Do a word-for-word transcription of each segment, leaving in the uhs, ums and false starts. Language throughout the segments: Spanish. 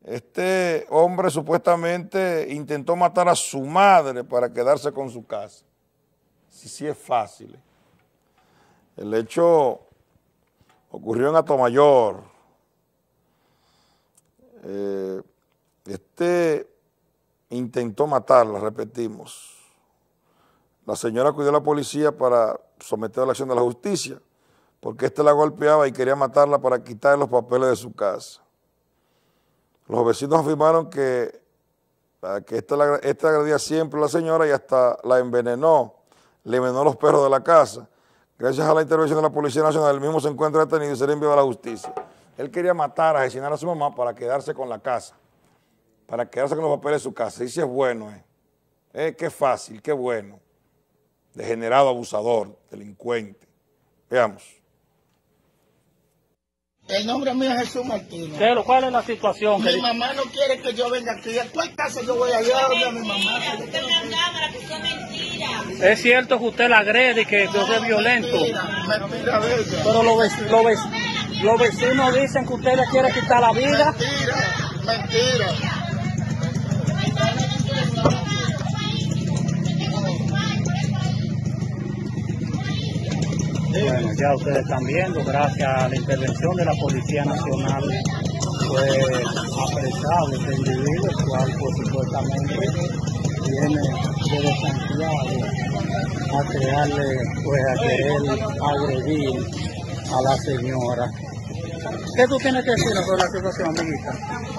Este hombre supuestamente intentó matar a su madre para quedarse con su casa. Sí, sí es fácil. El hecho ocurrió en Atomayor. Eh, este intentó matarla, repetimos. La señora acudió a la policía para someter a la acción de la justicia, porque este la golpeaba y quería matarla para quitarle los papeles de su casa. Los vecinos afirmaron que, que esta, la, esta agredía siempre a la señora y hasta la envenenó, le envenenó los perros de la casa. Gracias a la intervención de la Policía Nacional, el mismo se encuentra detenido y será enviado a la justicia. Él quería matar, asesinar a su mamá para quedarse con la casa, para quedarse con los papeles de su casa. Y si es bueno, eh. Eh, qué fácil, qué bueno. Degenerado, abusador, delincuente. Veamos. El nombre mío es Jesús Martínez. Pero, ¿cuál es la situación? Mi mamá no quiere que yo venga aquí. ¿A cuál casa yo voy allá donde a mi mamá? Es cierto que usted la agrede y que usted es violento. Mentira, mentira de ella. Pero los, vec- los, vec- los vecinos dicen que usted le quiere quitar la vida. Mentira, mentira. Bueno, ya ustedes están viendo, gracias a la intervención de la Policía Nacional, fue apresado este individuo, el cual pues, supuestamente viene desde Santiago a crearle, pues a querer agredir a la señora. ¿Qué tú tienes que decir sobre la situación, amiguita?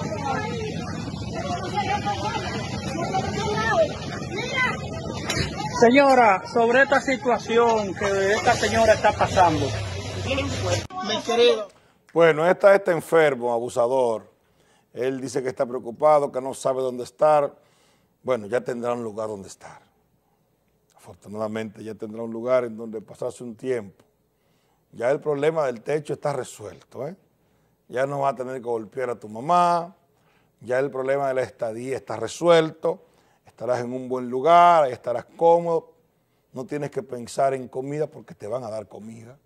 Señora, sobre esta situación que esta señora está pasando. Mi querido. Bueno, esta está enfermo, abusador. Él dice que está preocupado, que no sabe dónde estar. Bueno, ya tendrá un lugar donde estar. Afortunadamente ya tendrá un lugar en donde pasarse un tiempo. Ya el problema del techo está resuelto, ¿eh? Ya no va a tener que golpear a tu mamá. Ya el problema de la estadía está resuelto. Estarás en un buen lugar, ahí estarás cómodo, no tienes que pensar en comida porque te van a dar comida.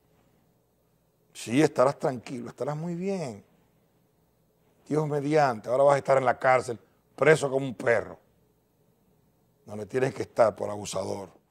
Sí, estarás tranquilo, estarás muy bien. Dios mediante, ahora vas a estar en la cárcel, preso como un perro. No le tienes que estar por abusador.